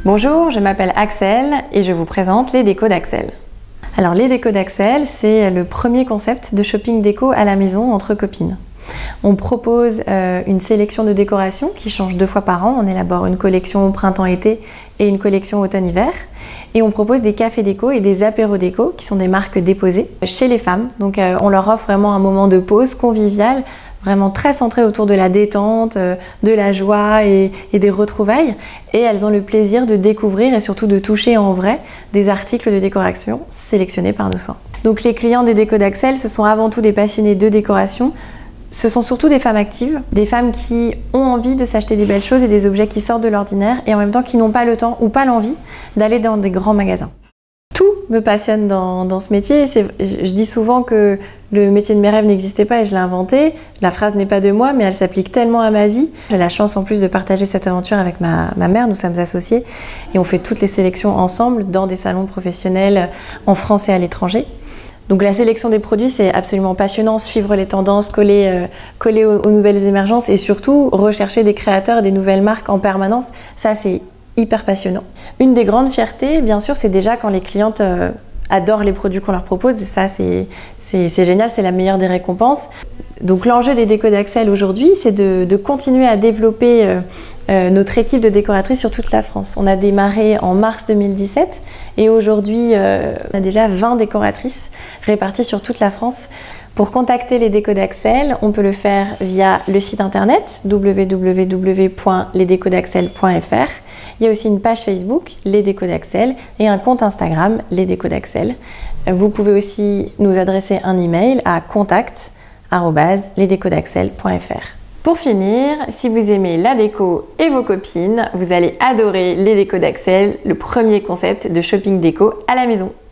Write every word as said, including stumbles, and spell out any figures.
Bonjour, je m'appelle Axel et je vous présente les décos d'Axel. Alors les décos d'Axel, c'est le premier concept de shopping déco à la maison entre copines. On propose euh, une sélection de décorations qui change deux fois par an. On élabore une collection printemps-été et une collection automne-hiver. Et on propose des cafés déco et des apéros déco qui sont des marques déposées chez les femmes. Donc euh, on leur offre vraiment un moment de pause convivial, vraiment très centré autour de la détente, euh, de la joie et, et des retrouvailles. Et elles ont le plaisir de découvrir et surtout de toucher en vrai des articles de décoration sélectionnés par nos soins. Donc les clients des décos d'Axel, ce sont avant tout des passionnés de décoration. Ce sont surtout des femmes actives, des femmes qui ont envie de s'acheter des belles choses et des objets qui sortent de l'ordinaire et en même temps qui n'ont pas le temps ou pas l'envie d'aller dans des grands magasins. Tout me passionne dans, dans ce métier. Je, je dis souvent que le métier de mes rêves n'existait pas et je l'ai inventé. La phrase n'est pas de moi, mais elle s'applique tellement à ma vie. J'ai la chance en plus de partager cette aventure avec ma, ma mère. Nous sommes associés et on fait toutes les sélections ensemble dans des salons professionnels en France et à l'étranger. Donc la sélection des produits, c'est absolument passionnant, suivre les tendances, coller, euh, coller aux, aux nouvelles émergences et surtout rechercher des créateurs et des nouvelles marques en permanence. Ça, c'est hyper passionnant. Une des grandes fiertés, bien sûr, c'est déjà quand les clientes euh, adorent les produits qu'on leur propose. Et ça, c'est génial, c'est la meilleure des récompenses. Donc l'enjeu des décos d'Axel aujourd'hui, c'est de, de continuer à développer euh, euh, notre équipe de décoratrices sur toute la France. On a démarré en mars deux mille dix-sept et aujourd'hui, euh, on a déjà vingt décoratrices réparties sur toute la France. Pour contacter les décos d'Axel, on peut le faire via le site internet w w w point les décos d'axel point f r. Il y a aussi une page Facebook, Les Décos d'Axel, et un compte Instagram, Les Décos d'Axel. Vous pouvez aussi nous adresser un email à contact arobase les décos d'axel point f r. Pour finir, si vous aimez la déco et vos copines, vous allez adorer Les Décos d'Axel, le premier concept de shopping déco à la maison.